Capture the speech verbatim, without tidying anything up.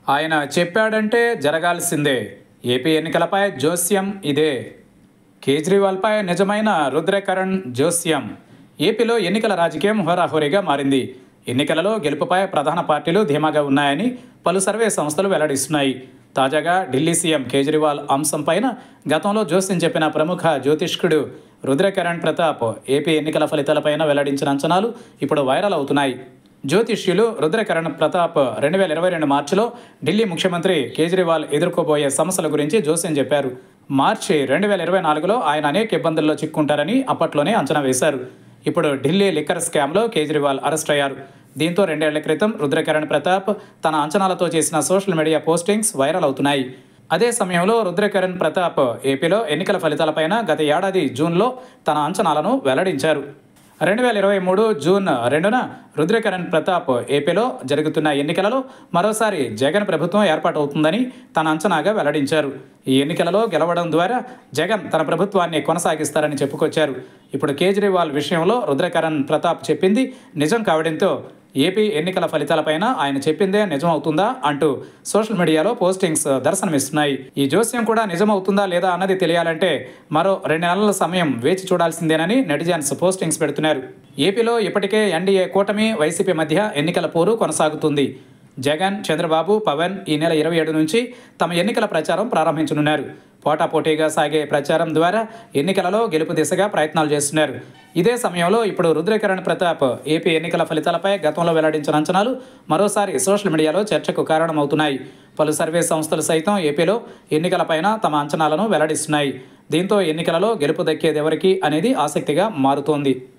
ఆయన చెప్పాడంటే జరగాల్సిందే. ఏపీ ఎన్నికలపై జోస్యం ఇదే. కేజ్రీవాల్పై నిజమైన రుద్రకరణ్ జోస్యం. ఏపీలో ఎన్నికల రాజకీయం హోరాహోరీగా మారింది. ఎన్నికలలో గెలుపుపై ప్రధాన పార్టీలు ధీమాగా ఉన్నాయని పలు సర్వే సంస్థలు వెల్లడిస్తున్నాయి. తాజాగా ఢిల్లీ సీఎం కేజ్రీవాల్ అంశంపైన గతంలో జోస్యం చెప్పిన ప్రముఖ జ్యోతిష్కుడు రుద్రకరణ్ ప్రతాప్ ఏపీ ఎన్నికల ఫలితాలపైన వెల్లడించిన అంచనాలు ఇప్పుడు వైరల్ అవుతున్నాయి. జ్యోతిష్యులు రుద్రకరణ్ ప్రతాప్ రెండు వేల ఇరవై రెండు మార్చిలో ఢిల్లీ ముఖ్యమంత్రి కేజ్రీవాల్ ఎదుర్కోబోయే సమస్యల గురించి జోస్యం చెప్పారు. మార్చి రెండు వేల ఇరవై నాలుగులో ఆయన అనేక ఇబ్బందుల్లో చిక్కుంటారని అప్పట్లోనే అంచనా వేశారు. ఇప్పుడు ఢిల్లీ లిక్కర్ స్కామ్లో కేజ్రీవాల్ అరెస్ట్ అయ్యారు. దీంతో రెండేళ్ల క్రితం రుద్రకరణ్ ప్రతాప్ తన అంచనాలతో చేసిన సోషల్ మీడియా పోస్టింగ్స్ వైరల్ అవుతున్నాయి. అదే సమయంలో రుద్రకరణ్ ప్రతాప్ ఏపీలో ఎన్నికల ఫలితాలపైన గత ఏడాది జూన్లో తన అంచనాలను వెల్లడించారు. రెండు వేల ఇరవై మూడు జూన్ రెండున రుద్రకరణ్ ప్రతాప్ ఏపీలో జరుగుతున్న ఎన్నికలలో మరోసారి జగన్ ప్రభుత్వం ఏర్పాటవుతుందని తన అంచనాగా వెల్లడించారు. ఈ ఎన్నికలలో గెలవడం ద్వారా జగన్ తన ప్రభుత్వాన్ని కొనసాగిస్తారని చెప్పుకొచ్చారు. ఇప్పుడు కేజ్రీవాల్ విషయంలో రుద్రకరణ్ ప్రతాప్ చెప్పింది నిజం కావడంతో ఏపీ ఎన్నికల ఫలితాలపైన ఆయన చెప్పిందే నిజమవుతుందా అంటూ సోషల్ మీడియాలో పోస్టింగ్స్ దర్శనమిస్తున్నాయి. ఈ జోస్యం కూడా నిజమవుతుందా లేదా అన్నది తెలియాలంటే మరో రెండు నెలల సమయం వేచి చూడాల్సిందేనని నెటిజన్స్ పోస్టింగ్స్ పెడుతున్నారు. ఏపీలో ఇప్పటికే ఎన్డీఏ కూటమి వైసీపీ మధ్య ఎన్నికల పోరు కొనసాగుతుంది. జగన్, చంద్రబాబు, పవన్ ఈ నెల ఇరవై ఏడు నుంచి తమ ఎన్నికల ప్రచారం ప్రారంభించనున్నారు. పోటాపోటీగా సాగే ప్రచారం ద్వారా ఎన్నికలలో గెలుపు దిశగా ప్రయత్నాలు చేస్తున్నారు. ఇదే సమయంలో ఇప్పుడు రుద్రకరణ్ ప్రతాప్ ఏపీ ఎన్నికల ఫలితాలపై గతంలో వెల్లడించిన అంచనాలు మరోసారి సోషల్ మీడియాలో చర్చకు కారణమవుతున్నాయి. పలు సర్వే సంస్థలు సైతం ఏపీలో ఎన్నికలపైన తమ అంచనాలను వెల్లడిస్తున్నాయి. దీంతో ఎన్నికలలో గెలుపు దక్కేదెవరికి అనేది ఆసక్తిగా మారుతోంది.